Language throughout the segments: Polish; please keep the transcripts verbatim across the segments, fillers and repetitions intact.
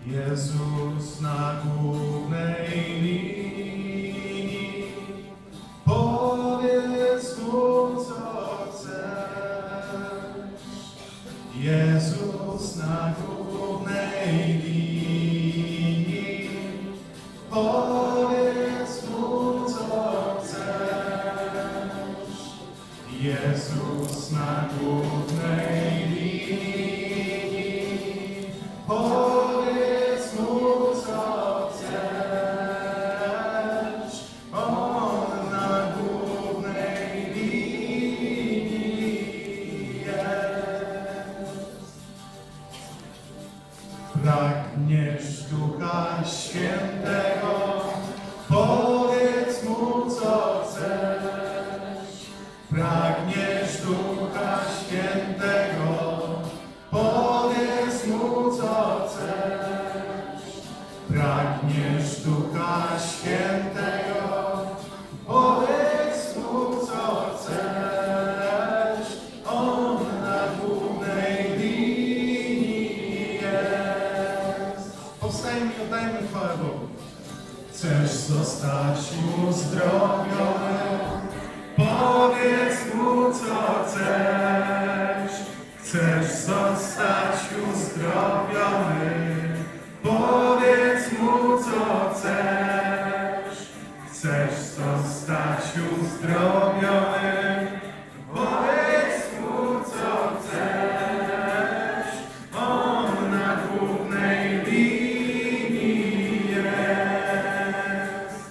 Jezus na głównej linii, powiedz Mu, co chcesz. Jezus na głównej linii, powiedz Mu, co chcesz. Jezus na głównej linii, powiedz Mu, co chcesz. On na głównej linii jest. Pragniesz Ducha Świętego, powiedz Mu, co chcesz. Pragniesz Ducha Świętego, powiedz Mu, co chcesz. Pragniesz Ducha Świętego, powiedz Mu, co chcesz. On na głównej linii jest. Powstajmy i oddajmy chwałę Bogu. Chcesz zostać uzdrowiony, powiedz Mu, co chcesz. Chcesz zostać uzdrowiony, powiedz Mu, co chcesz. Chcesz zostać uzdrowiony, powiedz Mu, co chcesz. On na głównej linii jest.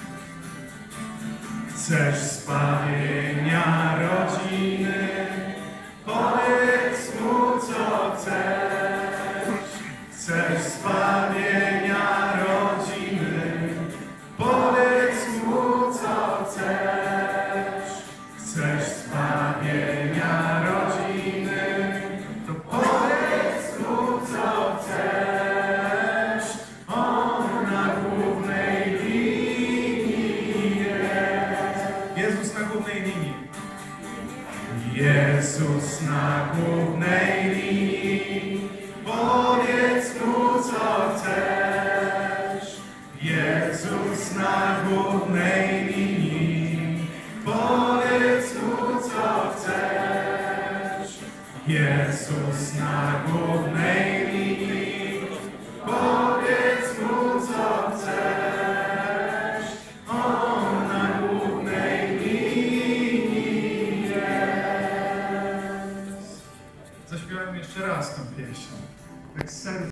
Chcesz zbawienia rodziny, powiedz Mu, co chcesz. Chcesz zbawienia rodziny, powiedz Mu, co chcesz. Chcesz zbawienia rodziny, to powiedz Mu, co chcesz. On na głównej linii jest. Jezus na głównej linii. Jezus na głównej linii, powiedz Mu, co chcesz. Jezus na głównej linii, powiedz Mu, co chcesz. Jezus na głównej linii, powiedz Mu, co chcesz. On na głównej linii jest. Zaśpiewajmy jeszcze raz tę pieśń. Tak serce.